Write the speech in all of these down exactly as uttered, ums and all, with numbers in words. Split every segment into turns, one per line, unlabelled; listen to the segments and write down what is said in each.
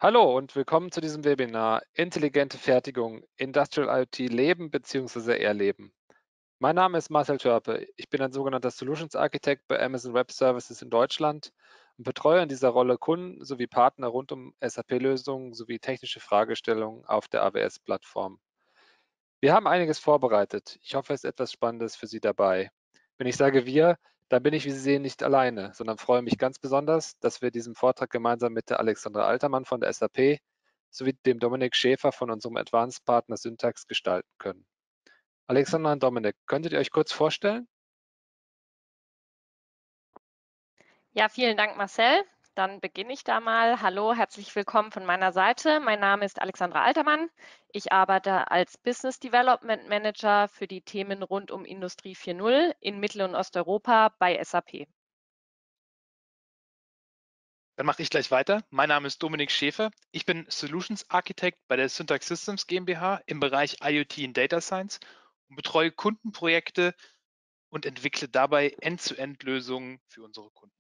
Hallo und willkommen zu diesem Webinar Intelligente Fertigung, Industrial IoT leben bzw. erleben. Mein Name ist Marcel Törpe. Ich bin ein sogenannter Solutions Architect bei Amazon Web Services in Deutschland und betreue in dieser Rolle Kunden sowie Partner rund um S A P-Lösungen sowie technische Fragestellungen auf der A W S-Plattform. Wir haben einiges vorbereitet. Ich hoffe, es ist etwas Spannendes für Sie dabei. Wenn ich sage wir, dann bin ich, wie Sie sehen, nicht alleine, sondern freue mich ganz besonders, dass wir diesen Vortrag gemeinsam mit der Alexandra Altermann von der S A P sowie dem Dominik Schäfer von unserem Advanced-Partner Syntax gestalten können. Alexandra und Dominik, könntet ihr euch kurz vorstellen?
Ja, vielen Dank, Marcel. Dann beginne ich da mal. Hallo, herzlich willkommen von meiner Seite. Mein Name ist Alexandra Altermann. Ich arbeite als Business Development Manager für die Themen rund um Industrie vier Punkt null in Mittel- und Osteuropa bei S A P.
Dann mache ich gleich weiter. Mein Name ist Dominik Schäfer. Ich bin Solutions Architect bei der Syntax Systems GmbH im Bereich IoT und Data Science und betreue Kundenprojekte und entwickle dabei End-zu-End-Lösungen für unsere Kunden.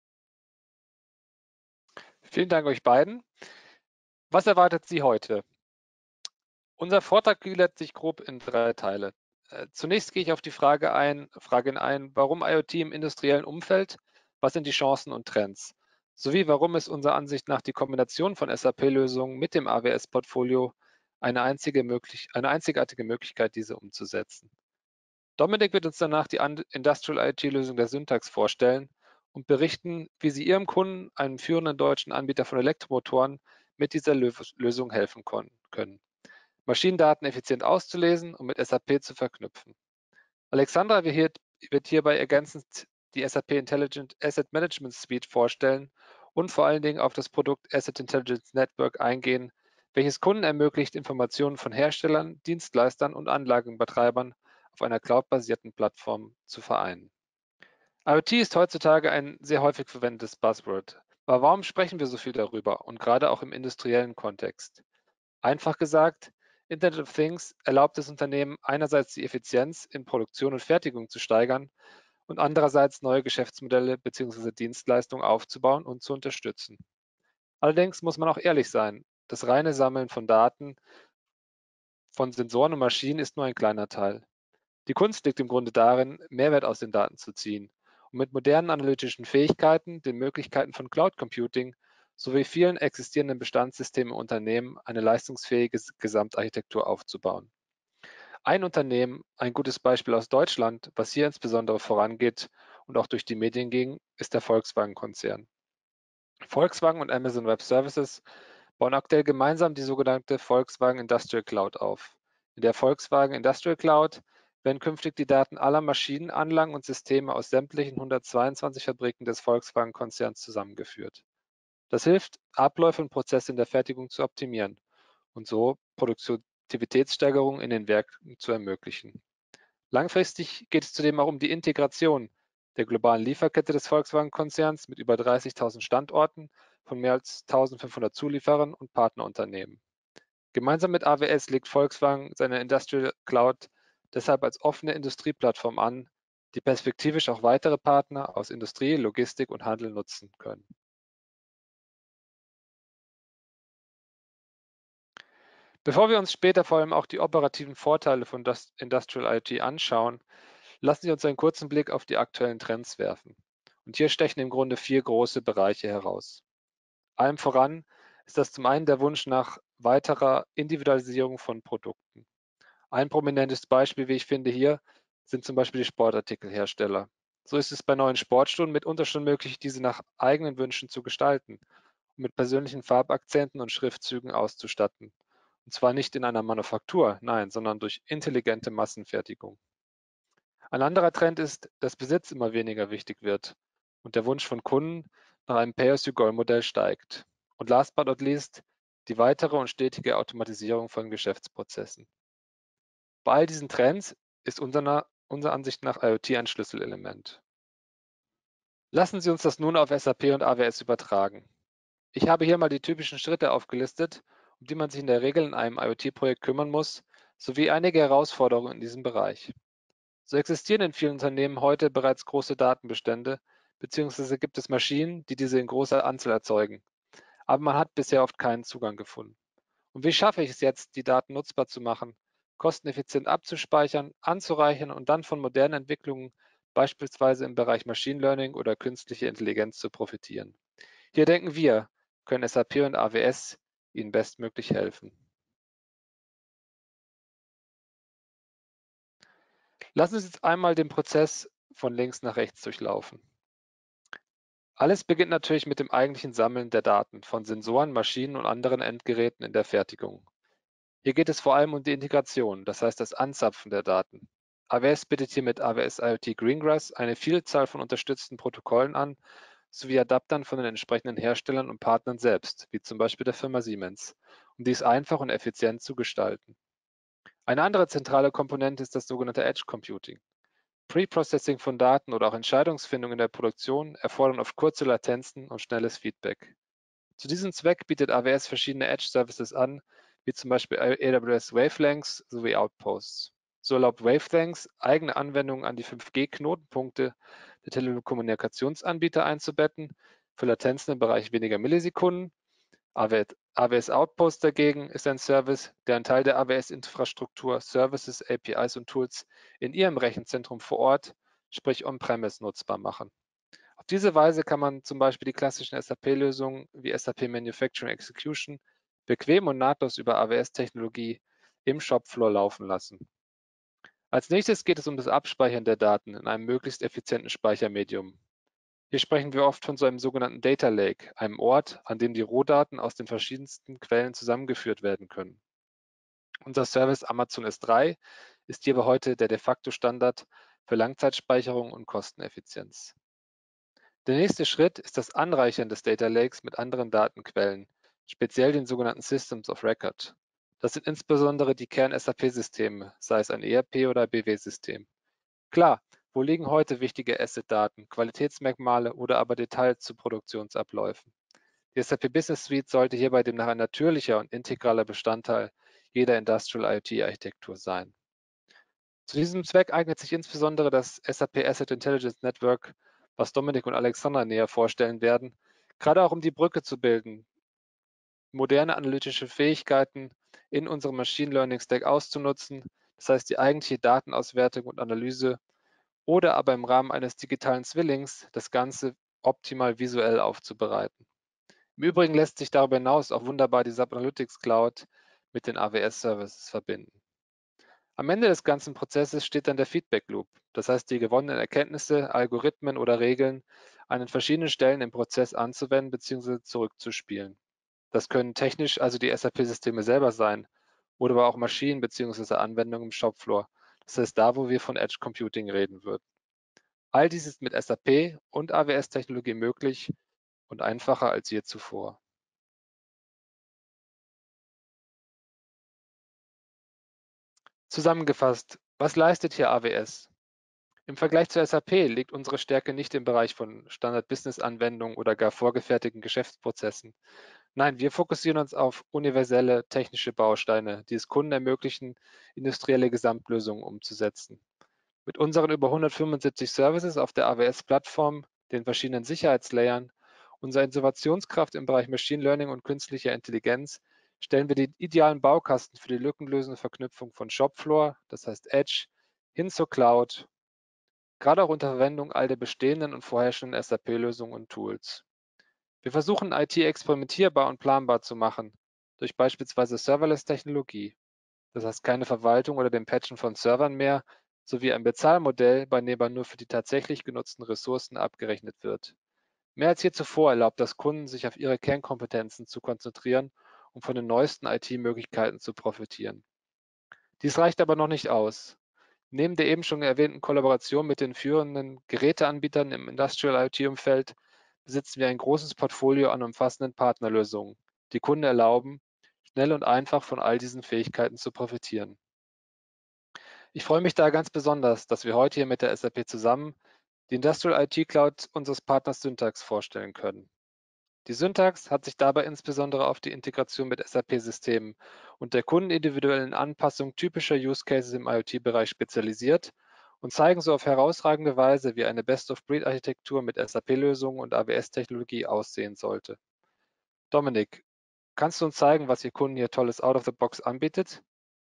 Vielen Dank euch beiden. Was erwartet Sie heute? Unser Vortrag gliedert sich grob in drei Teile. Äh, Zunächst gehe ich auf die Frage ein, Fragen ein, warum IoT im industriellen Umfeld, was sind die Chancen und Trends, sowie warum ist unserer Ansicht nach die Kombination von S A P-Lösungen mit dem A W S-Portfolio eine, einzige möglich, eine einzigartige Möglichkeit, diese umzusetzen. Dominik wird uns danach die Industrial IoT-Lösung der Syntax vorstellen und berichten, wie Sie Ihrem Kunden, einem führenden deutschen Anbieter von Elektromotoren, mit dieser Lösung helfen können. Maschinendaten effizient auszulesen und mit S A P zu verknüpfen. Alexandra wird hierbei ergänzend die S A P Intelligent Asset Management Suite vorstellen und vor allen Dingen auf das Produkt Asset Intelligence Network eingehen, welches Kunden ermöglicht, Informationen von Herstellern, Dienstleistern und Anlagenbetreibern auf einer cloudbasierten Plattform zu vereinen. IoT ist heutzutage ein sehr häufig verwendetes Buzzword. Aber warum sprechen wir so viel darüber und gerade auch im industriellen Kontext? Einfach gesagt, Internet of Things erlaubt es Unternehmen einerseits die Effizienz in Produktion und Fertigung zu steigern und andererseits neue Geschäftsmodelle bzw. Dienstleistungen aufzubauen und zu unterstützen. Allerdings muss man auch ehrlich sein, das reine Sammeln von Daten von Sensoren und Maschinen ist nur ein kleiner Teil. Die Kunst liegt im Grunde darin, Mehrwert aus den Daten zu ziehen und mit modernen analytischen Fähigkeiten, den Möglichkeiten von Cloud Computing sowie vielen existierenden Bestandssystemen im Unternehmen eine leistungsfähige Gesamtarchitektur aufzubauen. Ein Unternehmen, ein gutes Beispiel aus Deutschland, was hier insbesondere vorangeht und auch durch die Medien ging, ist der Volkswagen-Konzern. Volkswagen und Amazon Web Services bauen aktuell gemeinsam die sogenannte Volkswagen Industrial Cloud auf. In der Volkswagen Industrial Cloud werden künftig die Daten aller Maschinen, Anlagen und Systeme aus sämtlichen hundertzweiundzwanzig Fabriken des Volkswagen-Konzerns zusammengeführt. Das hilft, Abläufe und Prozesse in der Fertigung zu optimieren und so Produktivitätssteigerungen in den Werken zu ermöglichen. Langfristig geht es zudem auch um die Integration der globalen Lieferkette des Volkswagen-Konzerns mit über dreißigtausend Standorten von mehr als eintausendfünfhundert Zulieferern und Partnerunternehmen. Gemeinsam mit A W S legt Volkswagen seine Industrial Cloud deshalb als offene Industrieplattform an, die perspektivisch auch weitere Partner aus Industrie, Logistik und Handel nutzen können. Bevor wir uns später vor allem auch die operativen Vorteile von Industrial IoT anschauen, lassen Sie uns einen kurzen Blick auf die aktuellen Trends werfen. Und hier stechen im Grunde vier große Bereiche heraus. Allem voran ist das zum einen der Wunsch nach weiterer Individualisierung von Produkten. Ein prominentes Beispiel, wie ich finde, hier sind zum Beispiel die Sportartikelhersteller. So ist es bei neuen Sportstunden mitunter schon möglich, diese nach eigenen Wünschen zu gestalten und mit persönlichen Farbakzenten und Schriftzügen auszustatten. Und zwar nicht in einer Manufaktur, nein, sondern durch intelligente Massenfertigung. Ein anderer Trend ist, dass Besitz immer weniger wichtig wird und der Wunsch von Kunden nach einem Pay-as-you-go-Modell steigt. Und last but not least, die weitere und stetige Automatisierung von Geschäftsprozessen. Bei all diesen Trends ist unserer, unserer Ansicht nach IoT ein Schlüsselelement. Lassen Sie uns das nun auf S A P und A W S übertragen. Ich habe hier mal die typischen Schritte aufgelistet, um die man sich in der Regel in einem IoT-Projekt kümmern muss, sowie einige Herausforderungen in diesem Bereich. So existieren in vielen Unternehmen heute bereits große Datenbestände, beziehungsweise gibt es Maschinen, die diese in großer Anzahl erzeugen. aber man hat bisher oft keinen Zugang gefunden. Und wie schaffe ich es jetzt, die Daten nutzbar zu machen, kosteneffizient abzuspeichern, anzureichern und dann von modernen Entwicklungen, beispielsweise im Bereich Machine Learning oder künstliche Intelligenz, zu profitieren? Hier denken wir, können S A P und A W S Ihnen bestmöglich helfen. Lassen Sie uns einmal den Prozess von links nach rechts durchlaufen. Alles beginnt natürlich mit dem eigentlichen Sammeln der Daten von Sensoren, Maschinen und anderen Endgeräten in der Fertigung. Hier geht es vor allem um die Integration, das heißt das Anzapfen der Daten. A W S bietet hier mit A W S IoT Greengrass eine Vielzahl von unterstützten Protokollen an, sowie Adaptern von den entsprechenden Herstellern und Partnern selbst, wie zum Beispiel der Firma Siemens, um dies einfach und effizient zu gestalten. Eine andere zentrale Komponente ist das sogenannte Edge Computing. Pre-Processing von Daten oder auch Entscheidungsfindung in der Produktion erfordern oft kurze Latenzen und schnelles Feedback. Zu diesem Zweck bietet A W S verschiedene Edge-Services an, wie zum Beispiel A W S Wavelengths sowie Outposts. So erlaubt Wavelengths, eigene Anwendungen an die fünf G Knotenpunkte der Telekommunikationsanbieter einzubetten, für Latenzen im Bereich weniger Millisekunden. A W S Outpost dagegen ist ein Service, der einen Teil der A W S-Infrastruktur, Services, A P Is und Tools in Ihrem Rechenzentrum vor Ort, sprich On-Premise, nutzbar machen. Auf diese Weise kann man zum Beispiel die klassischen S A P-Lösungen wie S A P Manufacturing Execution bequem und nahtlos über A W S-Technologie im Shopfloor laufen lassen. Als nächstes geht es um das Abspeichern der Daten in einem möglichst effizienten Speichermedium. Hier sprechen wir oft von so einem sogenannten Data Lake, einem Ort, an dem die Rohdaten aus den verschiedensten Quellen zusammengeführt werden können. Unser Service Amazon S drei ist hierbei heute der de facto Standard für Langzeitspeicherung und Kosteneffizienz. Der nächste Schritt ist das Anreichern des Data Lakes mit anderen Datenquellen, speziell den sogenannten Systems of Record. Das sind insbesondere die Kern-S A P-Systeme, sei es ein E R P oder B W-System. Klar, wo liegen heute wichtige Asset-Daten, Qualitätsmerkmale oder aber Details zu Produktionsabläufen? Die S A P Business Suite sollte hierbei demnach ein natürlicher und integraler Bestandteil jeder Industrial IoT-Architektur sein. Zu diesem Zweck eignet sich insbesondere das S A P Asset Intelligence Network, was Dominik und Alexandra näher vorstellen werden, gerade auch um die Brücke zu bilden, moderne analytische Fähigkeiten in unserem Machine Learning Stack auszunutzen, das heißt die eigentliche Datenauswertung und Analyse, oder aber im Rahmen eines digitalen Zwillings das Ganze optimal visuell aufzubereiten. Im Übrigen lässt sich darüber hinaus auch wunderbar die SAP Analytics Cloud mit den A W S-Services verbinden. Am Ende des ganzen Prozesses steht dann der Feedback Loop, das heißt die gewonnenen Erkenntnisse, Algorithmen oder Regeln an den verschiedenen Stellen im Prozess anzuwenden bzw. zurückzuspielen. Das können technisch also die S A P-Systeme selber sein oder aber auch Maschinen bzw. Anwendungen im Shopfloor, das heißt da, wo wir von Edge Computing reden würden. All dies ist mit S A P und A W S-Technologie möglich und einfacher als je zuvor. Zusammengefasst, was leistet hier A W S? Im Vergleich zur S A P liegt unsere Stärke nicht im Bereich von Standard-Business-Anwendungen oder gar vorgefertigten Geschäftsprozessen. Nein, wir fokussieren uns auf universelle technische Bausteine, die es Kunden ermöglichen, industrielle Gesamtlösungen umzusetzen. Mit unseren über hundertfünfundsiebzig Services auf der A W S-Plattform, den verschiedenen Sicherheitslayern, unserer Innovationskraft im Bereich Machine Learning und künstlicher Intelligenz stellen wir den idealen Baukasten für die lückenlösende Verknüpfung von Shopfloor, das heißt Edge, hin zur Cloud, gerade auch unter Verwendung all der bestehenden und vorherrschenden S A P-Lösungen und Tools. Wir versuchen I T experimentierbar und planbar zu machen, durch beispielsweise Serverless-Technologie. Das heißt keine Verwaltung oder dem Patchen von Servern mehr, sowie ein Bezahlmodell, bei dem man nur für die tatsächlich genutzten Ressourcen abgerechnet wird. Mehr als je zuvor erlaubt das Kunden, sich auf ihre Kernkompetenzen zu konzentrieren, um von den neuesten I T-Möglichkeiten zu profitieren. Dies reicht aber noch nicht aus. Neben der eben schon erwähnten Kollaboration mit den führenden Geräteanbietern im Industrial IoT-Umfeld besitzen wir ein großes Portfolio an umfassenden Partnerlösungen, die Kunden erlauben, schnell und einfach von all diesen Fähigkeiten zu profitieren. Ich freue mich da ganz besonders, dass wir heute hier mit der S A P zusammen die Industrial I T Cloud unseres Partners Syntax vorstellen können. Die Syntax hat sich dabei insbesondere auf die Integration mit S A P-Systemen und der kundenindividuellen Anpassung typischer Use Cases im IoT-Bereich spezialisiert und zeigen so auf herausragende Weise, wie eine Best-of-Breed-Architektur mit S A P-Lösungen und A W S-Technologie aussehen sollte. Dominik, kannst du uns zeigen, was Ihr Kunden hier tolles out of the box anbietet?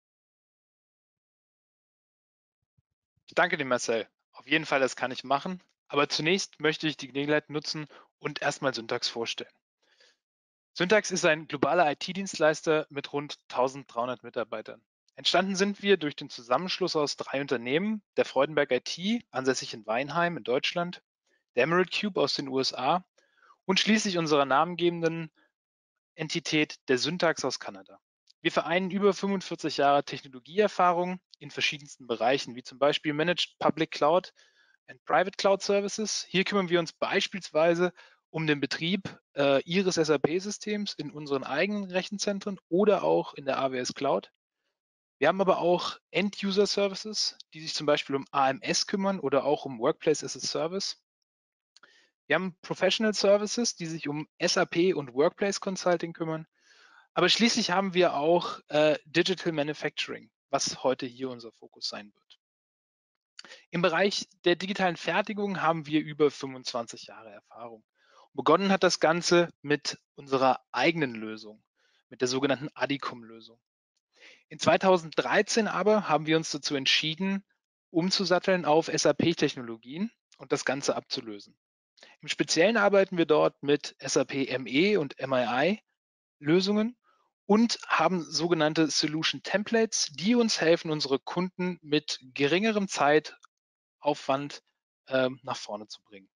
Ich danke dir, Marcel. Auf jeden Fall, das kann ich machen. Aber zunächst möchte ich die Gelegenheit nutzen und erstmal Syntax vorstellen. Syntax ist ein globaler I T-Dienstleister mit rund eintausenddreihundert Mitarbeitern. Entstanden sind wir durch den Zusammenschluss aus drei Unternehmen, der Freudenberg I T, ansässig in Weinheim in Deutschland, der Emerald Cube aus den U S A und schließlich unserer namengebenden Entität der Syntax aus Kanada. Wir vereinen über fünfundvierzig Jahre Technologieerfahrung in verschiedensten Bereichen, wie zum Beispiel Managed Public Cloud and Private Cloud Services. Hier kümmern wir uns beispielsweise um den Betrieb äh, Ihres S A P-Systems in unseren eigenen Rechenzentren oder auch in der A W S Cloud. Wir haben aber auch End-User-Services, die sich zum Beispiel um A M S kümmern oder auch um Workplace as a Service. Wir haben Professional Services, die sich um S A P und Workplace Consulting kümmern. Aber schließlich haben wir auch äh, Digital Manufacturing, was heute hier unser Fokus sein wird. Im Bereich der digitalen Fertigung haben wir über fünfundzwanzig Jahre Erfahrung. Begonnen hat das Ganze mit unserer eigenen Lösung, mit der sogenannten Adicom-Lösung. In zweitausenddreizehn aber haben wir uns dazu entschieden, umzusatteln auf S A P-Technologien und das Ganze abzulösen. Im Speziellen arbeiten wir dort mit S A P M E und M I I-Lösungen und haben sogenannte Solution Templates, die uns helfen, unsere Kunden mit geringerem Zeitaufwand äh, nach vorne zu bringen.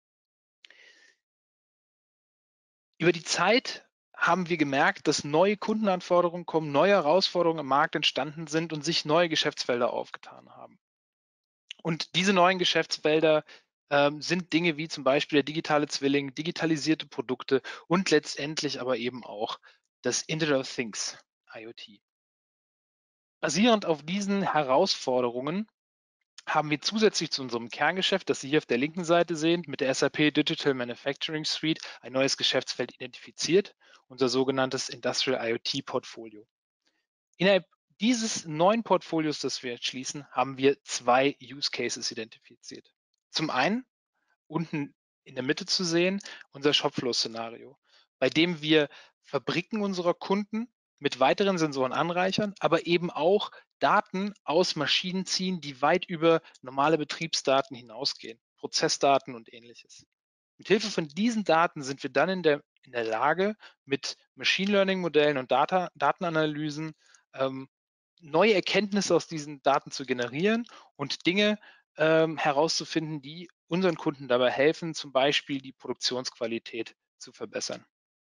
Über die Zeit haben wir gemerkt, dass neue Kundenanforderungen kommen, neue Herausforderungen im Markt entstanden sind und sich neue Geschäftsfelder aufgetan haben. Und diese neuen Geschäftsfelder ähm, sind Dinge wie zum Beispiel der digitale Zwilling, digitalisierte Produkte und letztendlich aber eben auch das Internet of Things, I O T. Basierend auf diesen Herausforderungen haben wir zusätzlich zu unserem Kerngeschäft, das Sie hier auf der linken Seite sehen, mit der S A P Digital Manufacturing Suite ein neues Geschäftsfeld identifiziert, unser sogenanntes Industrial I O T Portfolio. Innerhalb dieses neuen Portfolios, das wir jetzt schließen, haben wir zwei Use Cases identifiziert. Zum einen, unten in der Mitte zu sehen, unser Shopfloor-Szenario, bei dem wir Fabriken unserer Kunden mit weiteren Sensoren anreichern, aber eben auch Daten aus Maschinen ziehen, die weit über normale Betriebsdaten hinausgehen, Prozessdaten und ähnliches. Mit Hilfe von diesen Daten sind wir dann in der, in der Lage, mit Machine Learning Modellen und Data, Datenanalysen ähm, neue Erkenntnisse aus diesen Daten zu generieren und Dinge ähm, herauszufinden, die unseren Kunden dabei helfen, zum Beispiel die Produktionsqualität zu verbessern.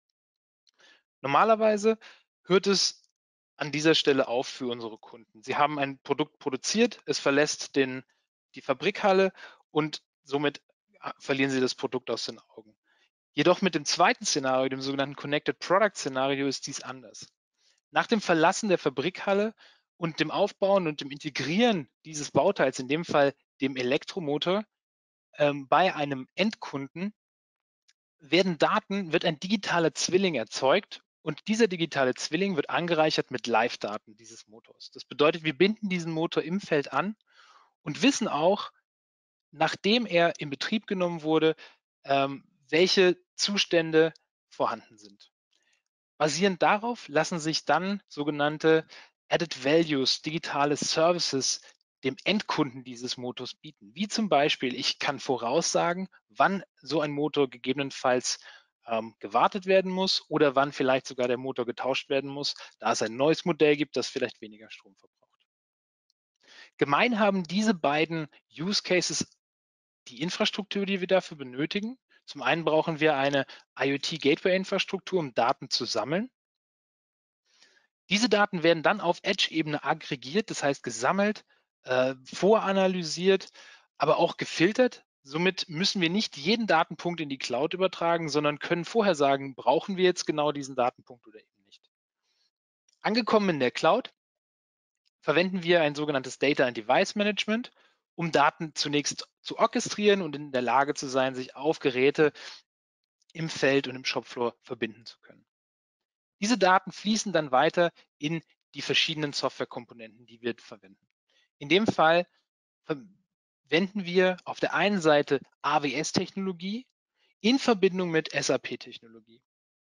Normalerweise hört es an dieser Stelle auf für unsere Kunden. Sie haben ein Produkt produziert, es verlässt den, die Fabrikhalle und somit verlieren Sie das Produkt aus den Augen. Jedoch mit dem zweiten Szenario, dem sogenannten Connected Product Szenario, ist dies anders. Nach dem Verlassen der Fabrikhalle und dem Aufbauen und dem Integrieren dieses Bauteils, in dem Fall dem Elektromotor, ähm, bei einem Endkunden, werden Daten, wird ein digitaler Zwilling erzeugt und dieser digitale Zwilling wird angereichert mit Live-Daten dieses Motors. Das bedeutet, wir binden diesen Motor im Feld an und wissen auch, nachdem er in Betrieb genommen wurde, ähm, welche Zustände vorhanden sind. Basierend darauf lassen sich dann sogenannte Added Values, digitale Services dem Endkunden dieses Motors bieten. Wie zum Beispiel, ich kann voraussagen, wann so ein Motor gegebenenfalls ähm, gewartet werden muss oder wann vielleicht sogar der Motor getauscht werden muss, da es ein neues Modell gibt, das vielleicht weniger Strom verbraucht. Gemein haben diese beiden Use Cases die Infrastruktur, die wir dafür benötigen. Zum einen brauchen wir eine I O T-Gateway-Infrastruktur, um Daten zu sammeln. Diese Daten werden dann auf Edge-Ebene aggregiert, das heißt gesammelt, äh, voranalysiert, aber auch gefiltert. Somit müssen wir nicht jeden Datenpunkt in die Cloud übertragen, sondern können vorher sagen, brauchen wir jetzt genau diesen Datenpunkt oder eben nicht. Angekommen in der Cloud verwenden wir ein sogenanntes Data and Device Management, um Daten zunächst zu orchestrieren und in der Lage zu sein, sich auf Geräte im Feld und im Shopfloor verbinden zu können. Diese Daten fließen dann weiter in die verschiedenen Softwarekomponenten, die wir verwenden. In dem Fall verwenden wir auf der einen Seite A W S-Technologie in Verbindung mit S A P-Technologie.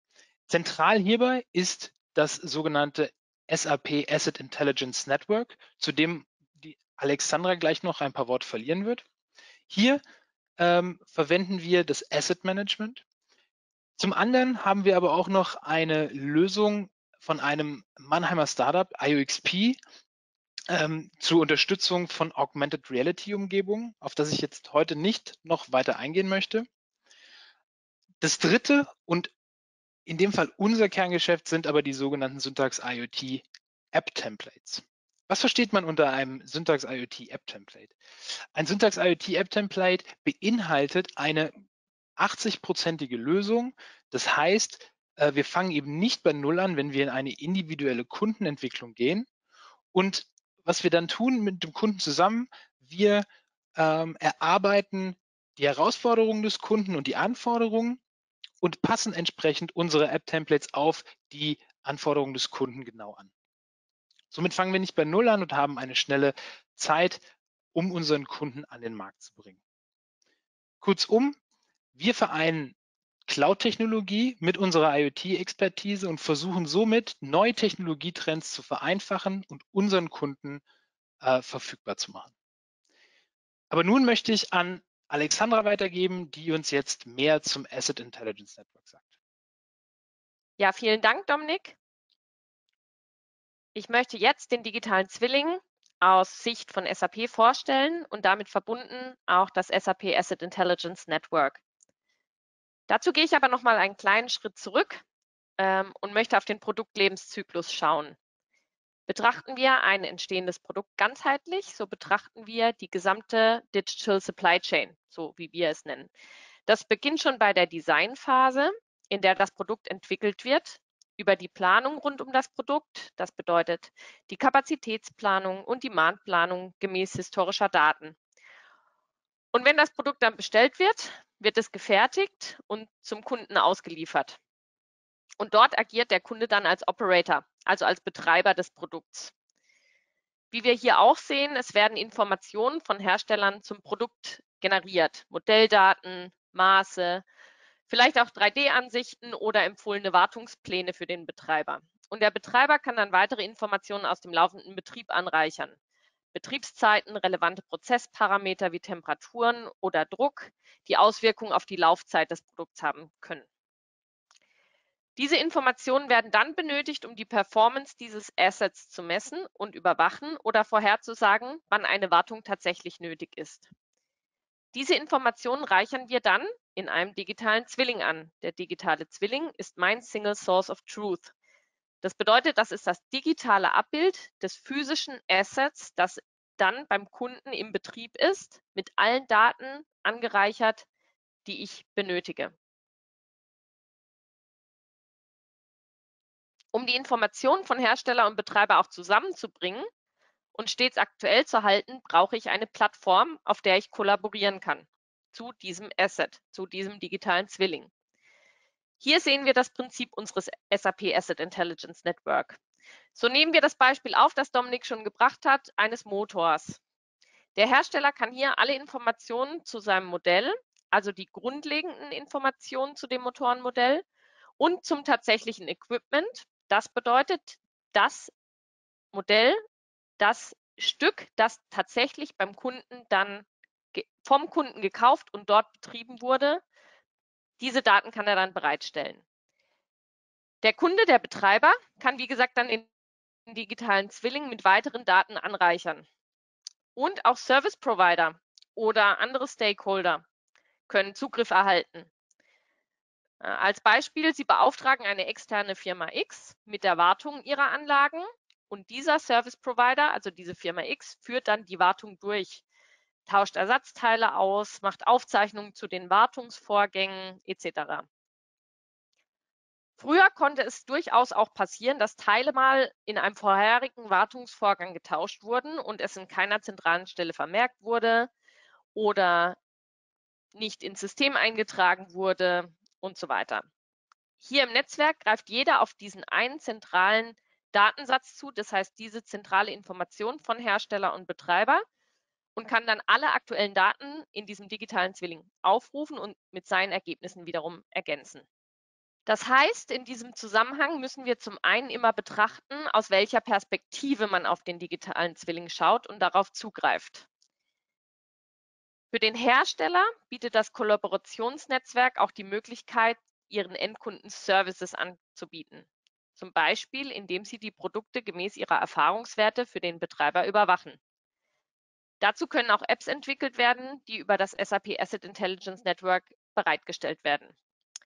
Zentral hierbei ist das sogenannte S A P Asset Intelligence Network, zu dem die Alexandra gleich noch ein paar Worte verlieren wird. Hier ähm, verwenden wir das Asset Management. Zum anderen haben wir aber auch noch eine Lösung von einem Mannheimer Startup, I O X P, ähm, zur Unterstützung von Augmented Reality Umgebungen, auf das ich jetzt heute nicht noch weiter eingehen möchte. Das dritte und in dem Fall unser Kerngeschäft sind aber die sogenannten Syntax IoT App Templates. Was versteht man unter einem Syntax IoT App Template? Ein Syntax IoT App Template beinhaltet eine achtzig-prozentige Lösung. Das heißt, wir fangen eben nicht bei Null an, wenn wir in eine individuelle Kundenentwicklung gehen. Und was wir dann tun mit dem Kunden zusammen, wir ähm, erarbeiten die Herausforderungen des Kunden und die Anforderungen und passen entsprechend unsere App-Templates auf die Anforderungen des Kunden genau an. Somit fangen wir nicht bei Null an und haben eine schnelle Zeit, um unseren Kunden an den Markt zu bringen. Kurzum, wir vereinen Cloud-Technologie mit unserer IoT-Expertise und versuchen somit, neue Technologietrends zu vereinfachen und unseren Kunden äh, verfügbar zu machen. Aber nun möchte ich an Alexandra weitergeben, die uns jetzt mehr zum Asset Intelligence Network sagt.
Ja, vielen Dank, Dominik. Ich möchte jetzt den digitalen Zwilling aus Sicht von S A P vorstellen und damit verbunden auch das S A P Asset Intelligence Network. Dazu gehe ich aber noch mal einen kleinen Schritt zurück ähm, und möchte auf den Produktlebenszyklus schauen. Betrachten wir ein entstehendes Produkt ganzheitlich, so betrachten wir die gesamte Digital Supply Chain, so wie wir es nennen. Das beginnt schon bei der Designphase, in der das Produkt entwickelt wird, über die Planung rund um das Produkt, das bedeutet die Kapazitätsplanung und die Demandplanung gemäß historischer Daten. Und wenn das Produkt dann bestellt wird, wird es gefertigt und zum Kunden ausgeliefert. Und dort agiert der Kunde dann als Operator, also als Betreiber des Produkts. Wie wir hier auch sehen, es werden Informationen von Herstellern zum Produkt generiert. Modelldaten, Maße, vielleicht auch drei D-Ansichten oder empfohlene Wartungspläne für den Betreiber. Und der Betreiber kann dann weitere Informationen aus dem laufenden Betrieb anreichern. Betriebszeiten, relevante Prozessparameter wie Temperaturen oder Druck, die Auswirkungen auf die Laufzeit des Produkts haben können. Diese Informationen werden dann benötigt, um die Performance dieses Assets zu messen und überwachen oder vorherzusagen, wann eine Wartung tatsächlich nötig ist. Diese Informationen reichern wir dann in einem digitalen Zwilling an. Der digitale Zwilling ist mein Single Source of Truth. Das bedeutet, das ist das digitale Abbild des physischen Assets, das dann beim Kunden im Betrieb ist, mit allen Daten angereichert, die ich benötige. Um die Informationen von Hersteller und Betreiber auch zusammenzubringen und stets aktuell zu halten, brauche ich eine Plattform, auf der ich kollaborieren kann zu diesem Asset, zu diesem digitalen Zwilling. Hier sehen wir das Prinzip unseres S A P Asset Intelligence Network. So nehmen wir das Beispiel auf, das Dominik schon gebracht hat, eines Motors. Der Hersteller kann hier alle Informationen zu seinem Modell, also die grundlegenden Informationen zu dem Motorenmodell und zum tatsächlichen Equipment, das bedeutet das Modell, das Stück, das tatsächlich beim Kunden dann vom Kunden gekauft und dort betrieben wurde, diese Daten kann er dann bereitstellen. Der Kunde, der Betreiber, kann wie gesagt dann den digitalen Zwilling mit weiteren Daten anreichern. Und auch Service Provider oder andere Stakeholder können Zugriff erhalten. Als Beispiel, Sie beauftragen eine externe Firma X mit der Wartung Ihrer Anlagen und dieser Service Provider, also diese Firma X, führt dann die Wartung durch, tauscht Ersatzteile aus, macht Aufzeichnungen zu den Wartungsvorgängen et cetera. Früher konnte es durchaus auch passieren, dass Teile mal in einem vorherigen Wartungsvorgang getauscht wurden und es in keiner zentralen Stelle vermerkt wurde oder nicht ins System eingetragen wurde und so weiter. Hier im Netzwerk greift jeder auf diesen einen zentralen Datensatz zu, das heißt diese zentrale Information von Hersteller und Betreiber und kann dann alle aktuellen Daten in diesem digitalen Zwilling aufrufen und mit seinen Ergebnissen wiederum ergänzen. Das heißt, in diesem Zusammenhang müssen wir zum einen immer betrachten, aus welcher Perspektive man auf den digitalen Zwilling schaut und darauf zugreift. Für den Hersteller bietet das Kollaborationsnetzwerk auch die Möglichkeit, ihren Endkunden Services anzubieten. Zum Beispiel, indem sie die Produkte gemäß ihrer Erfahrungswerte für den Betreiber überwachen. Dazu können auch Apps entwickelt werden, die über das S A P Asset Intelligence Network bereitgestellt werden.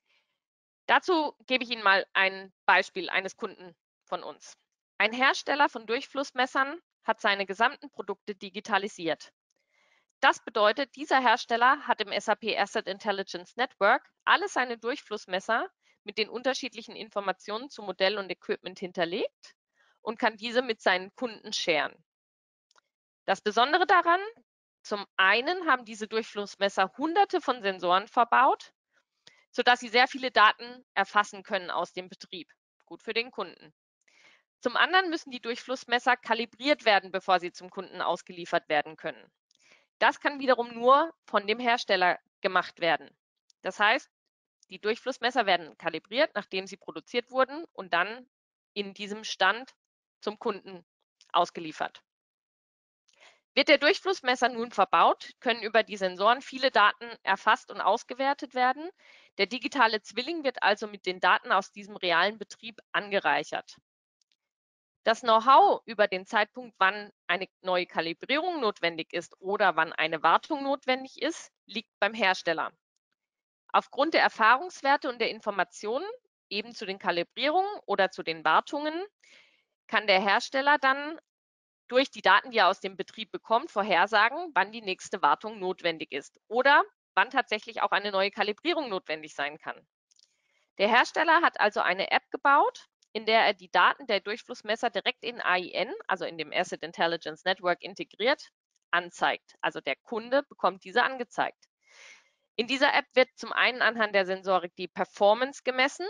Dazu gebe ich Ihnen mal ein Beispiel eines Kunden von uns. Ein Hersteller von Durchflussmessern hat seine gesamten Produkte digitalisiert. Das bedeutet, dieser Hersteller hat im S A P Asset Intelligence Network alle seine Durchflussmesser mit den unterschiedlichen Informationen zu Modell und Equipment hinterlegt und kann diese mit seinen Kunden sharen. Das Besondere daran, zum einen haben diese Durchflussmesser hunderte von Sensoren verbaut, sodass sie sehr viele Daten erfassen können aus dem Betrieb. Gut für den Kunden. Zum anderen müssen die Durchflussmesser kalibriert werden, bevor sie zum Kunden ausgeliefert werden können. Das kann wiederum nur von dem Hersteller gemacht werden. Das heißt, die Durchflussmesser werden kalibriert, nachdem sie produziert wurden und dann in diesem Stand zum Kunden ausgeliefert. Wird der Durchflussmesser nun verbaut, können über die Sensoren viele Daten erfasst und ausgewertet werden. Der digitale Zwilling wird also mit den Daten aus diesem realen Betrieb angereichert. Das Know-how über den Zeitpunkt, wann eine neue Kalibrierung notwendig ist oder wann eine Wartung notwendig ist, liegt beim Hersteller. Aufgrund der Erfahrungswerte und der Informationen eben zu den Kalibrierungen oder zu den Wartungen kann der Hersteller dann durch die Daten, die er aus dem Betrieb bekommt, vorhersagen, wann die nächste Wartung notwendig ist oder wann tatsächlich auch eine neue Kalibrierung notwendig sein kann. Der Hersteller hat also eine App gebaut, in der er die Daten der Durchflussmesser direkt in A I N, also in dem Asset Intelligence Network, integriert, anzeigt. Also der Kunde bekommt diese angezeigt. In dieser App wird zum einen anhand der Sensorik die Performance gemessen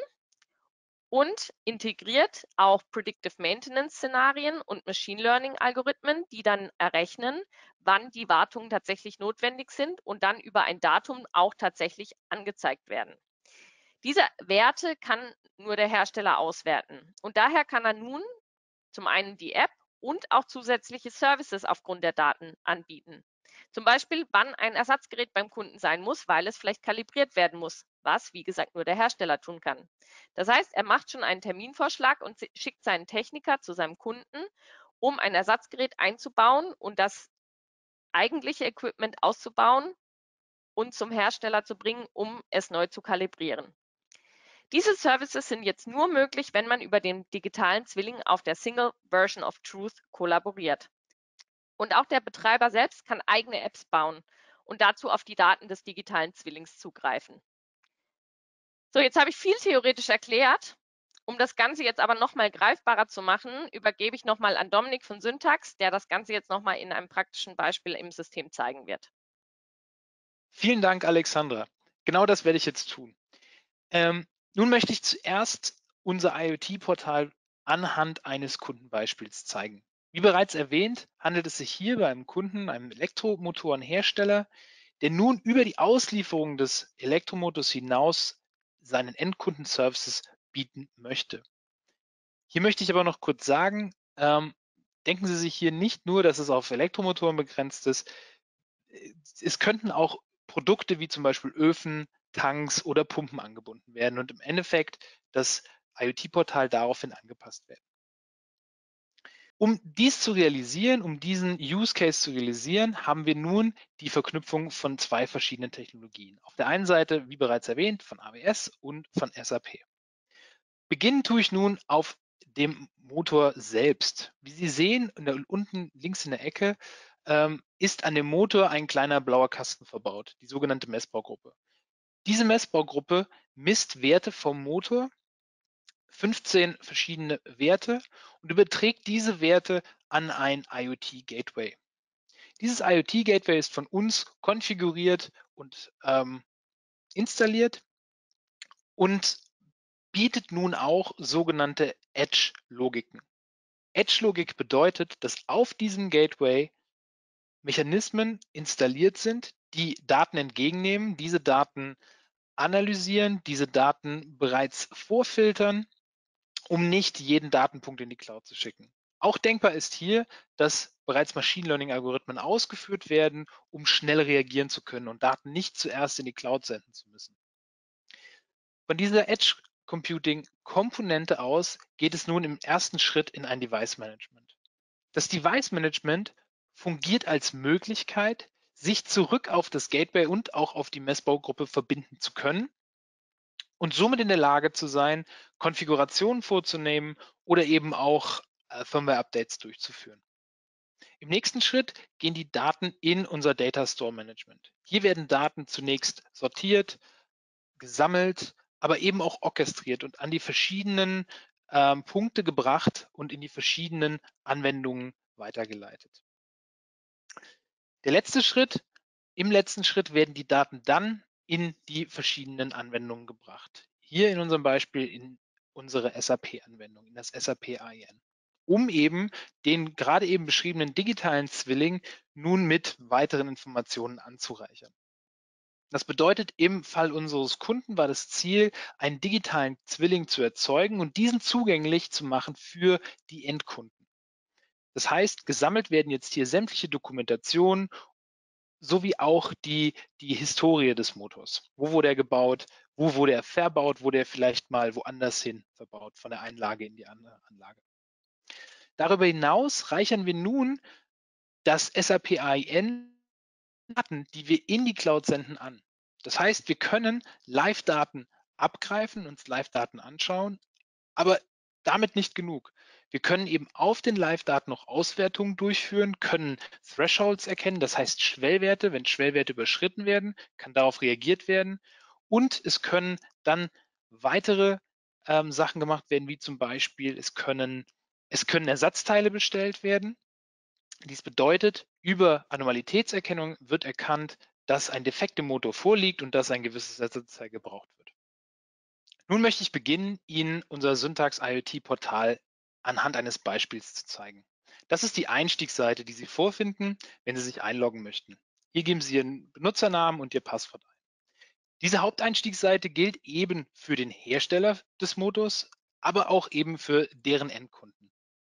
und integriert auch Predictive Maintenance Szenarien und Machine Learning Algorithmen, die dann errechnen, wann die Wartungen tatsächlich notwendig sind und dann über ein Datum auch tatsächlich angezeigt werden. Diese Werte kann nur der Hersteller auswerten und daher kann er nun zum einen die App und auch zusätzliche Services aufgrund der Daten anbieten. Zum Beispiel, wann ein Ersatzgerät beim Kunden sein muss, weil es vielleicht kalibriert werden muss, was, wie gesagt, nur der Hersteller tun kann. Das heißt, er macht schon einen Terminvorschlag und schickt seinen Techniker zu seinem Kunden, um ein Ersatzgerät einzubauen und das eigentliche Equipment auszubauen und zum Hersteller zu bringen, um es neu zu kalibrieren. Diese Services sind jetzt nur möglich, wenn man über den digitalen Zwilling auf der Single Version of Truth kollaboriert. Und auch der Betreiber selbst kann eigene Apps bauen und dazu auf die Daten des digitalen Zwillings zugreifen. So, jetzt habe ich viel theoretisch erklärt. Um das Ganze jetzt aber nochmal greifbarer zu machen, übergebe ich nochmal an Dominik von Syntax, der das Ganze jetzt nochmal in einem praktischen Beispiel im System zeigen wird.
Vielen Dank, Alexandra. Genau das werde ich jetzt tun. Ähm, nun möchte ich zuerst unser IoT-Portal anhand eines Kundenbeispiels zeigen. Wie bereits erwähnt, handelt es sich hier bei einem Kunden, einem Elektromotorenhersteller, der nun über die Auslieferung des Elektromotors hinaus seinen Endkundenservices bieten möchte. Hier möchte ich aber noch kurz sagen, ähm, denken Sie sich hier nicht nur, dass es auf Elektromotoren begrenzt ist. Es könnten auch Produkte wie zum Beispiel Öfen, Tanks oder Pumpen angebunden werden und im Endeffekt das IoT-Portal daraufhin angepasst werden. Um dies zu realisieren, um diesen Use Case zu realisieren, haben wir nun die Verknüpfung von zwei verschiedenen Technologien. Auf der einen Seite, wie bereits erwähnt, von A W S und von S A P. Beginnen tue ich nun auf dem Motor selbst. Wie Sie sehen, in der, unten links in der Ecke ähm, ist an dem Motor ein kleiner blauer Kasten verbaut, die sogenannte Messbaugruppe. Diese Messbaugruppe misst Werte vom Motor, fünfzehn verschiedene Werte und überträgt diese Werte an ein IoT-Gateway. Dieses IoT-Gateway ist von uns konfiguriert und ähm, installiert und bietet nun auch sogenannte Edge-Logiken. Edge-Logik bedeutet, dass auf diesem Gateway Mechanismen installiert sind, die Daten entgegennehmen, diese Daten analysieren, diese Daten bereits vorfiltern, um nicht jeden Datenpunkt in die Cloud zu schicken. Auch denkbar ist hier, dass bereits Machine Learning-Algorithmen ausgeführt werden, um schnell reagieren zu können und Daten nicht zuerst in die Cloud senden zu müssen. Von dieser Edge Computing-Komponente aus geht es nun im ersten Schritt in ein Device Management. Das Device Management fungiert als Möglichkeit, sich zurück auf das Gateway und auch auf die Messbaugruppe verbinden zu können und somit in der Lage zu sein, Konfigurationen vorzunehmen oder eben auch äh, Firmware-Updates durchzuführen. Im nächsten Schritt gehen die Daten in unser Data Store Management. Hier werden Daten zunächst sortiert, gesammelt, aber eben auch orchestriert und an die verschiedenen ähm, Punkte gebracht und in die verschiedenen Anwendungen weitergeleitet. Der letzte Schritt, im letzten Schritt werden die Daten dann in die verschiedenen Anwendungen gebracht. Hier in unserem Beispiel in unsere S A P-Anwendung, in das S A P A I N, um eben den gerade eben beschriebenen digitalen Zwilling nun mit weiteren Informationen anzureichern. Das bedeutet, im Fall unseres Kunden war das Ziel, einen digitalen Zwilling zu erzeugen und diesen zugänglich zu machen für die Endkunden. Das heißt, gesammelt werden jetzt hier sämtliche Dokumentationen sowie auch die, die Historie des Motors. Wo wurde er gebaut? Wo wurde er verbaut? Wurde er vielleicht mal woanders hin verbaut, von der Einlage in die andere Anlage? Darüber hinaus reichern wir nun das S A P A I N Daten, die wir in die Cloud senden, an. Das heißt, wir können Live-Daten abgreifen, uns Live-Daten anschauen, aber damit nicht genug. Wir können eben auf den Live-Daten noch Auswertungen durchführen, können Thresholds erkennen, das heißt Schwellwerte. Wenn Schwellwerte überschritten werden, kann darauf reagiert werden. Und es können dann weitere ähm, Sachen gemacht werden, wie zum Beispiel, es können, es können Ersatzteile bestellt werden. Dies bedeutet, über Anomalitätserkennung wird erkannt, dass ein Defekt im Motor vorliegt und dass ein gewisses Ersatzteil gebraucht wird. Nun möchte ich beginnen, Ihnen unser Syntax IoT-Portal anhand eines Beispiels zu zeigen. Das ist die Einstiegsseite, die Sie vorfinden, wenn Sie sich einloggen möchten. Hier geben Sie Ihren Benutzernamen und Ihr Passwort ein. Diese Haupteinstiegsseite gilt eben für den Hersteller des Motors, aber auch eben für deren Endkunden.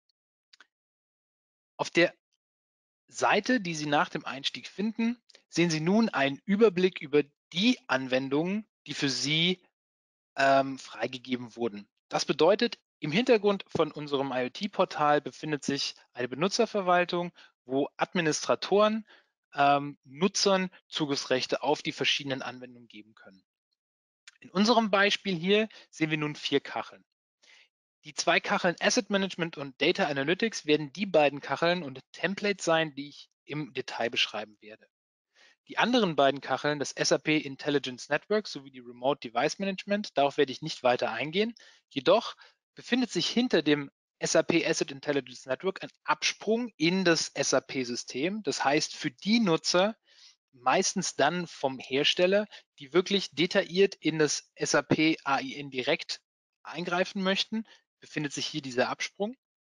Auf der Seite, die Sie nach dem Einstieg finden, sehen Sie nun einen Überblick über die Anwendungen, die für Sie ähm, freigegeben wurden. Das bedeutet, im Hintergrund von unserem IoT-Portal befindet sich eine Benutzerverwaltung, wo Administratoren ähm, Nutzern Zugriffsrechte auf die verschiedenen Anwendungen geben können. In unserem Beispiel hier sehen wir nun vier Kacheln. Die zwei Kacheln Asset Management und Data Analytics werden die beiden Kacheln und Templates sein, die ich im Detail beschreiben werde. Die anderen beiden Kacheln, das S A P Intelligence Network sowie die Remote Device Management, darauf werde ich nicht weiter eingehen. Jedoch befindet sich hinter dem S A P Asset Intelligence Network ein Absprung in das S A P-System. Das heißt, für die Nutzer, meistens dann vom Hersteller, die wirklich detailliert in das S A P A I N direkt eingreifen möchten, befindet sich hier dieser Absprung.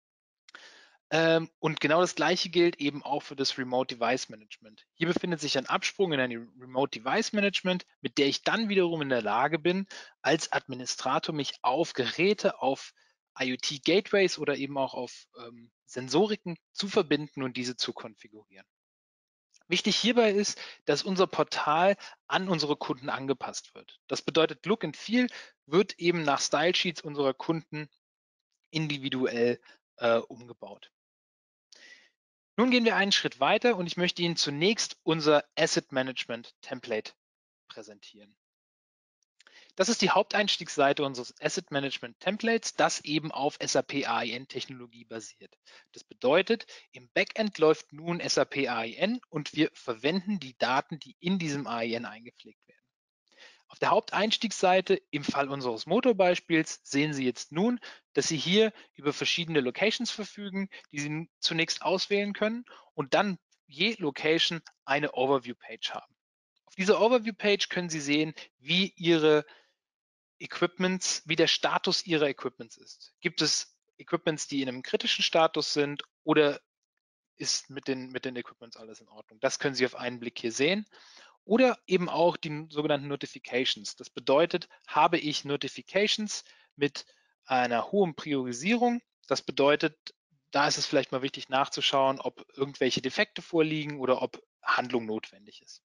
Ähm, und genau das Gleiche gilt eben auch für das Remote Device Management. Hier befindet sich ein Absprung in ein Remote Device Management, mit der ich dann wiederum in der Lage bin, als Administrator mich auf Geräte, auf IoT Gateways oder eben auch auf ähm, Sensoriken zu verbinden und diese zu konfigurieren. Wichtig hierbei ist, dass unser Portal an unsere Kunden angepasst wird. Das bedeutet, Look and Feel wird eben nach Style Sheets unserer Kunden individuell äh, umgebaut. Nun gehen wir einen Schritt weiter und ich möchte Ihnen zunächst unser Asset Management Template präsentieren. Das ist die Haupteinstiegsseite unseres Asset Management Templates, das eben auf S A P A I N-Technologie basiert. Das bedeutet, im Backend läuft nun S A P A I N und wir verwenden die Daten, die in diesem A I N eingepflegt werden. Auf der Haupteinstiegsseite im Fall unseres Motorbeispiels sehen Sie jetzt nun, dass Sie hier über verschiedene Locations verfügen, die Sie zunächst auswählen können und dann je Location eine Overview-Page haben. Auf dieser Overview-Page können Sie sehen, wie Ihre Equipments, wie der Status Ihrer Equipments ist. Gibt es Equipments, die in einem kritischen Status sind oder ist mit den, mit den Equipments alles in Ordnung? Das können Sie auf einen Blick hier sehen. oder eben auch die sogenannten Notifications. Das bedeutet, habe ich Notifications mit einer hohen Priorisierung, das bedeutet, da ist es vielleicht mal wichtig nachzuschauen, ob irgendwelche Defekte vorliegen oder ob Handlung notwendig ist.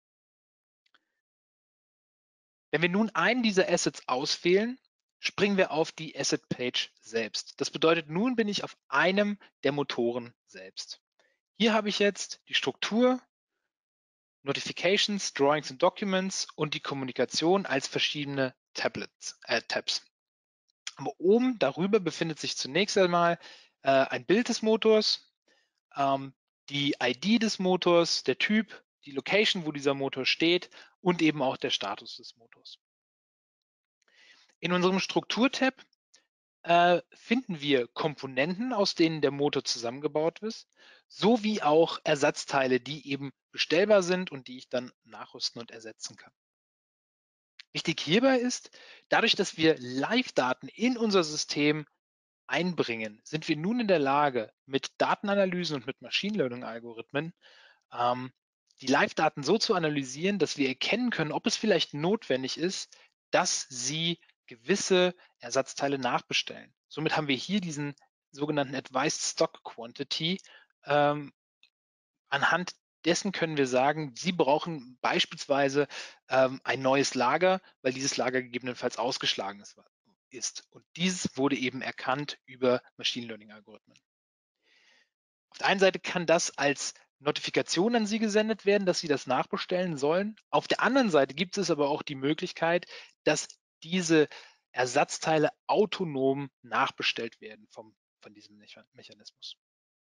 Wenn wir nun einen dieser Assets auswählen, springen wir auf die Asset Page selbst. Das bedeutet, nun bin ich auf einem der Motoren selbst. Hier habe ich jetzt die Struktur, Notifications, Drawings und Documents und die Kommunikation als verschiedene Tablets, äh, Tabs. Aber oben darüber befindet sich zunächst einmal äh, ein Bild des Motors, ähm, die I D des Motors, der Typ, die Location, wo dieser Motor steht und eben auch der Status des Motors. In unserem Struktur-Tab äh, finden wir Komponenten, aus denen der Motor zusammengebaut ist, sowie auch Ersatzteile, die eben bestellbar sind und die ich dann nachrüsten und ersetzen kann. Wichtig hierbei ist, dadurch, dass wir Live-Daten in unser System einbringen, sind wir nun in der Lage, mit Datenanalysen und mit Machine Learning-Algorithmen ähm, die Live-Daten so zu analysieren, dass wir erkennen können, ob es vielleicht notwendig ist, dass sie gewisse Ersatzteile nachbestellen. Somit haben wir hier diesen sogenannten Advised Stock Quantity. Ähm, anhand dessen können wir sagen, Sie brauchen beispielsweise ähm, ein neues Lager, weil dieses Lager gegebenenfalls ausgeschlagen ist. ist. Und dieses wurde eben erkannt über Machine Learning Algorithmen. Auf der einen Seite kann das als Notifikation an Sie gesendet werden, dass Sie das nachbestellen sollen. Auf der anderen Seite gibt es aber auch die Möglichkeit, dass diese Ersatzteile autonom nachbestellt werden vom, von diesem Mechanismus.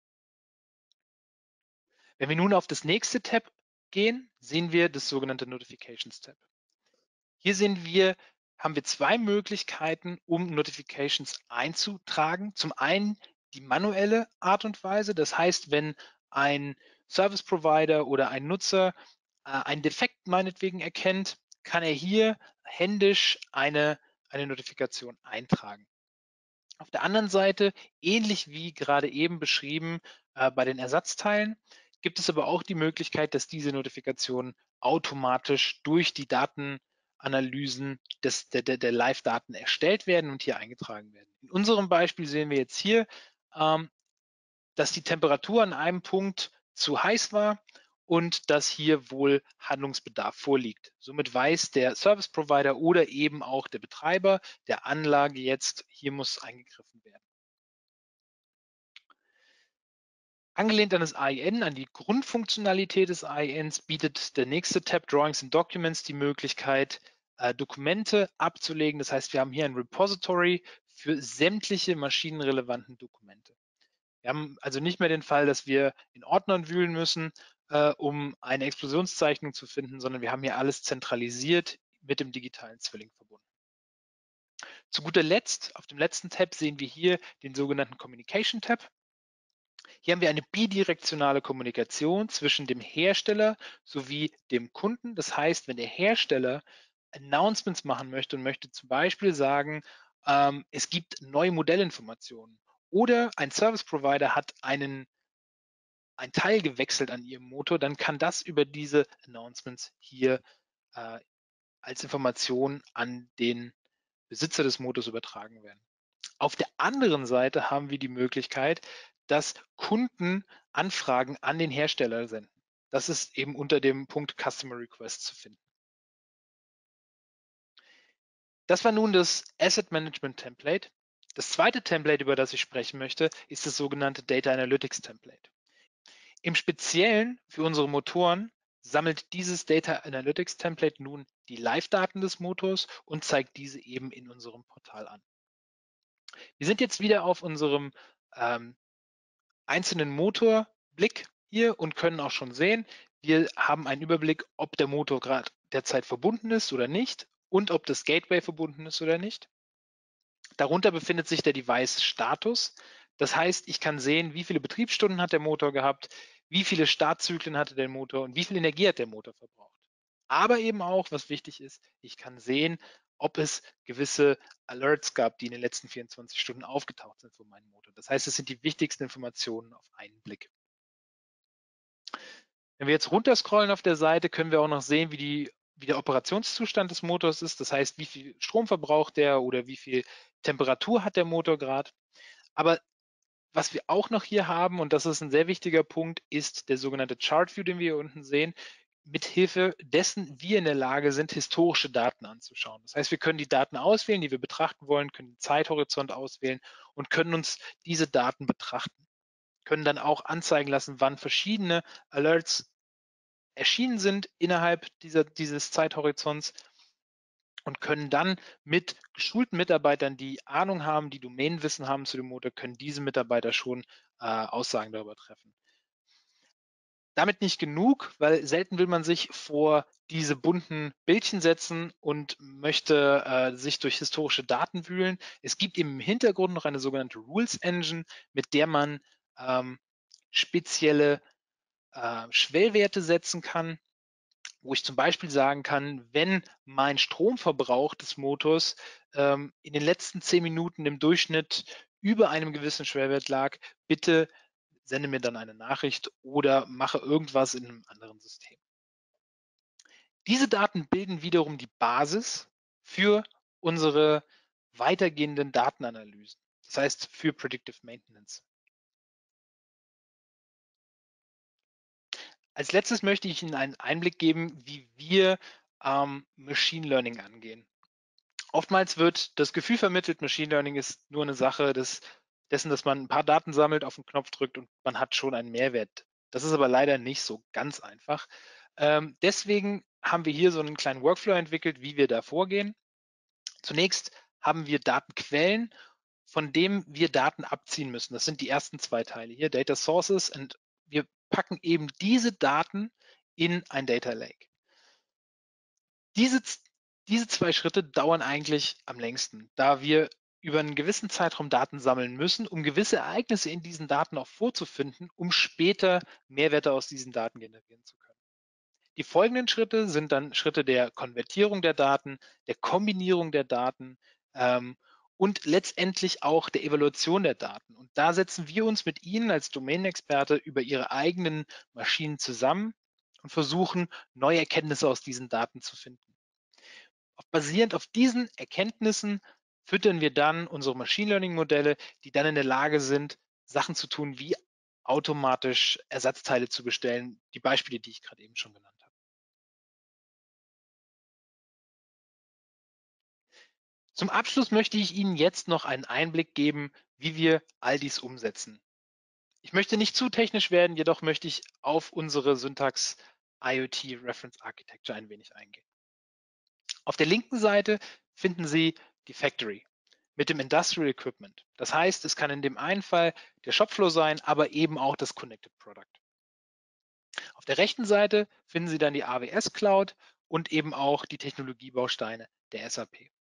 Wenn wir nun auf das nächste Tab gehen, sehen wir das sogenannte Notifications Tab. Hier sehen wir, haben wir zwei Möglichkeiten, um Notifications einzutragen. Zum einen die manuelle Art und Weise, das heißt, wenn ein Service Provider oder ein Nutzer äh, einen Defekt meinetwegen erkennt, kann er hier händisch eine, eine Notifikation eintragen. Auf der anderen Seite, ähnlich wie gerade eben beschrieben äh, bei den Ersatzteilen, gibt es aber auch die Möglichkeit, dass diese Notifikationen automatisch durch die Datenanalysen des, der, der, der Live-Daten erstellt werden und hier eingetragen werden. In unserem Beispiel sehen wir jetzt hier, ähm, dass die Temperatur an einem Punkt zu heiß war und dass hier wohl Handlungsbedarf vorliegt. Somit weiß der Service Provider oder eben auch der Betreiber der Anlage jetzt, hier muss eingegriffen werden. Angelehnt an das A I N, an die Grundfunktionalität des A I Ns, bietet der nächste Tab Drawings and Documents die Möglichkeit, äh, Dokumente abzulegen. Das heißt, wir haben hier ein Repository für sämtliche maschinenrelevanten Dokumente. Wir haben also nicht mehr den Fall, dass wir in Ordnern wühlen müssen, äh, um eine Explosionszeichnung zu finden, sondern wir haben hier alles zentralisiert mit dem digitalen Zwilling verbunden. Zu guter Letzt, auf dem letzten Tab sehen wir hier den sogenannten Communication Tab. Hier haben wir eine bidirektionale Kommunikation zwischen dem Hersteller sowie dem Kunden. Das heißt, wenn der Hersteller Announcements machen möchte und möchte zum Beispiel sagen, ähm, es gibt neue Modellinformationen oder ein Service Provider hat einen, ein Teil gewechselt an ihrem Motor, dann kann das über diese Announcements hier äh, als Information an den Besitzer des Motors übertragen werden. Auf der anderen Seite haben wir die Möglichkeit, dass Kunden Anfragen an den Hersteller senden. Das ist eben unter dem Punkt Customer Request zu finden. Das war nun das Asset Management Template. Das zweite Template, über das ich sprechen möchte, ist das sogenannte Data Analytics Template. Im Speziellen für unsere Motoren sammelt dieses Data Analytics Template nun die Live-Daten des Motors und zeigt diese eben in unserem Portal an. Wir sind jetzt wieder auf unserem ähm, einzelnen Motorblick hier und können auch schon sehen, wir haben einen Überblick, ob der Motor gerade derzeit verbunden ist oder nicht und ob das Gateway verbunden ist oder nicht. Darunter befindet sich der Device-Status. Das heißt, ich kann sehen, wie viele Betriebsstunden hat der Motor gehabt, wie viele Startzyklen hatte der Motor und wie viel Energie hat der Motor verbraucht. Aber eben auch, was wichtig ist, ich kann sehen, ob es gewisse Alerts gab, die in den letzten vierundzwanzig Stunden aufgetaucht sind von meinem Motor. Das heißt, es sind die wichtigsten Informationen auf einen Blick. Wenn wir jetzt runterscrollen auf der Seite, können wir auch noch sehen, wie, die, wie der Operationszustand des Motors ist. Das heißt, wie viel Strom verbraucht der oder wie viel Temperatur hat der Motor gerade. Aber was wir auch noch hier haben, und das ist ein sehr wichtiger Punkt, ist der sogenannte Chart View, den wir hier unten sehen, mithilfe dessen wir in der Lage sind, historische Daten anzuschauen. Das heißt, wir können die Daten auswählen, die wir betrachten wollen, können den Zeithorizont auswählen und können uns diese Daten betrachten. Können dann auch anzeigen lassen, wann verschiedene Alerts erschienen sind innerhalb dieser, dieses Zeithorizonts und können dann mit geschulten Mitarbeitern, die Ahnung haben, die Domänenwissen haben zu dem Motor, können diese Mitarbeiter schon äh, Aussagen darüber treffen. Damit nicht genug, weil selten will man sich vor diese bunten Bildchen setzen und möchte äh, sich durch historische Daten wühlen. Es gibt eben im Hintergrund noch eine sogenannte Rules Engine, mit der man ähm, spezielle äh, Schwellwerte setzen kann, wo ich zum Beispiel sagen kann, wenn mein Stromverbrauch des Motors ähm, in den letzten zehn Minuten im Durchschnitt über einem gewissen Schwellwert lag, bitte sende mir dann eine Nachricht oder mache irgendwas in einem anderen System. Diese Daten bilden wiederum die Basis für unsere weitergehenden Datenanalysen, das heißt für Predictive Maintenance. Als letztes möchte ich Ihnen einen Einblick geben, wie wir ähm, Machine Learning angehen. Oftmals wird das Gefühl vermittelt, Machine Learning ist nur eine Sache des, dessen, dass man ein paar Daten sammelt, auf den Knopf drückt und man hat schon einen Mehrwert. Das ist aber leider nicht so ganz einfach. Ähm, deswegen haben wir hier so einen kleinen Workflow entwickelt, wie wir da vorgehen. Zunächst haben wir Datenquellen, von denen wir Daten abziehen müssen. Das sind die ersten zwei Teile hier, Data Sources, und wir packen eben diese Daten in ein Data Lake. Diese, diese zwei Schritte dauern eigentlich am längsten, da wir über einen gewissen Zeitraum Daten sammeln müssen, um gewisse Ereignisse in diesen Daten auch vorzufinden, um später Mehrwerte aus diesen Daten generieren zu können. Die folgenden Schritte sind dann Schritte der Konvertierung der Daten, der Kombinierung der Daten ähm, und letztendlich auch der Evaluation der Daten. Und da setzen wir uns mit Ihnen als Domänenexperte über Ihre eigenen Maschinen zusammen und versuchen, neue Erkenntnisse aus diesen Daten zu finden. Basierend auf diesen Erkenntnissen füttern wir dann unsere Machine Learning Modelle, die dann in der Lage sind, Sachen zu tun, wie automatisch Ersatzteile zu bestellen, die Beispiele, die ich gerade eben schon genannt habe. Zum Abschluss möchte ich Ihnen jetzt noch einen Einblick geben, wie wir all dies umsetzen. Ich möchte nicht zu technisch werden, jedoch möchte ich auf unsere Syntax IoT Reference Architecture ein wenig eingehen. Auf der linken Seite finden Sie die Factory mit dem Industrial Equipment. Das heißt, es kann in dem einen Fall der Shopfloor sein, aber eben auch das Connected Product. Auf der rechten Seite finden Sie dann die A W S Cloud und eben auch die Technologiebausteine der S A P.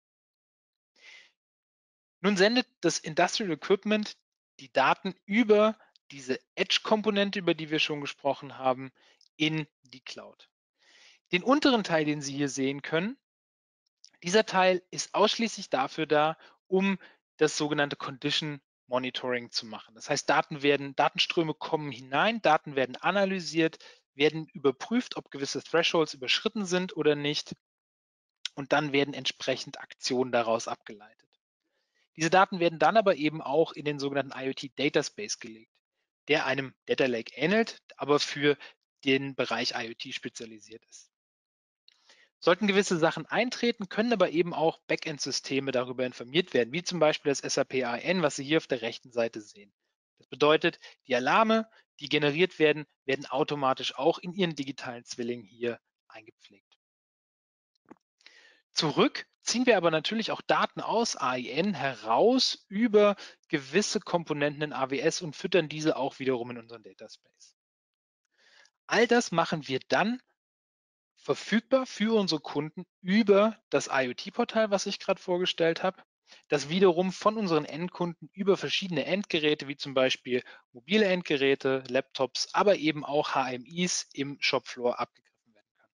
Nun sendet das Industrial Equipment die Daten über diese Edge-Komponente, über die wir schon gesprochen haben, in die Cloud. Den unteren Teil, den Sie hier sehen können, dieser Teil ist ausschließlich dafür da, um das sogenannte Condition Monitoring zu machen. Das heißt, Daten werden, Datenströme kommen hinein, Daten werden analysiert, werden überprüft, ob gewisse Thresholds überschritten sind oder nicht, und dann werden entsprechend Aktionen daraus abgeleitet. Diese Daten werden dann aber eben auch in den sogenannten IoT Data Space gelegt, der einem Data Lake ähnelt, aber für den Bereich IoT spezialisiert ist. Sollten gewisse Sachen eintreten, können aber eben auch Backend-Systeme darüber informiert werden, wie zum Beispiel das S A P A N, was Sie hier auf der rechten Seite sehen. Das bedeutet, die Alarme, die generiert werden, werden automatisch auch in Ihren digitalen Zwilling hier eingepflegt. Zurück ziehen wir aber natürlich auch Daten aus A I N heraus über gewisse Komponenten in A W S und füttern diese auch wiederum in unseren Data Space. All das machen wir dann verfügbar für unsere Kunden über das IoT-Portal, was ich gerade vorgestellt habe, das wiederum von unseren Endkunden über verschiedene Endgeräte, wie zum Beispiel mobile Endgeräte, Laptops, aber eben auch H M Is im Shopfloor abgegriffen werden kann.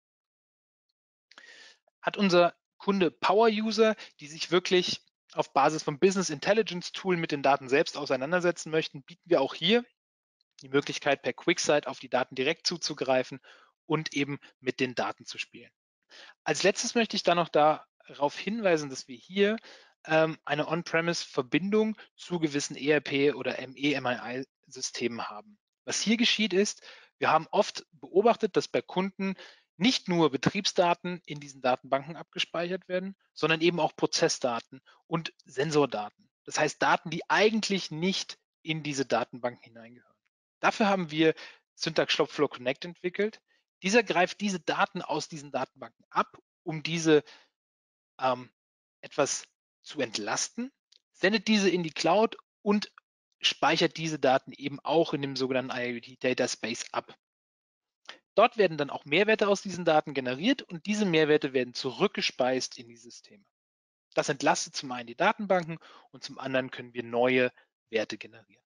Hat unser Kunde Power-User, die sich wirklich auf Basis von Business Intelligence Tool mit den Daten selbst auseinandersetzen möchten, bieten wir auch hier die Möglichkeit, per QuickSight auf die Daten direkt zuzugreifen und eben mit den Daten zu spielen. Als letztes möchte ich dann noch darauf hinweisen, dass wir hier ähm, eine On-Premise-Verbindung zu gewissen E R P- oder M E M I I-Systemen haben. Was hier geschieht ist, wir haben oft beobachtet, dass bei Kunden nicht nur Betriebsdaten in diesen Datenbanken abgespeichert werden, sondern eben auch Prozessdaten und Sensordaten. Das heißt Daten, die eigentlich nicht in diese Datenbanken hineingehören. Dafür haben wir Syntax Shopflow Connect entwickelt. Dieser greift diese Daten aus diesen Datenbanken ab, um diese ähm, etwas zu entlasten, sendet diese in die Cloud und speichert diese Daten eben auch in dem sogenannten I O T Data Space ab. Dort werden dann auch Mehrwerte aus diesen Daten generiert und diese Mehrwerte werden zurückgespeist in die Systeme. Das entlastet zum einen die Datenbanken und zum anderen können wir neue Werte generieren.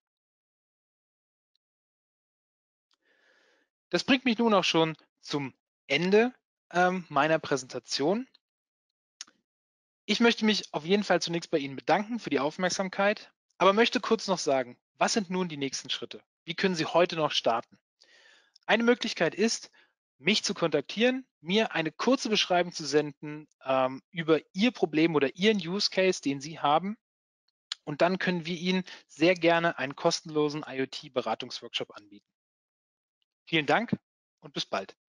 Das bringt mich nun auch schon zum Ende ähm, meiner Präsentation. Ich möchte mich auf jeden Fall zunächst bei Ihnen bedanken für die Aufmerksamkeit, aber möchte kurz noch sagen, was sind nun die nächsten Schritte? Wie können Sie heute noch starten? Eine Möglichkeit ist, mich zu kontaktieren, mir eine kurze Beschreibung zu senden ähm, über Ihr Problem oder Ihren Use Case, den Sie haben. Und dann können wir Ihnen sehr gerne einen kostenlosen I O T-Beratungsworkshop anbieten. Vielen Dank und bis bald.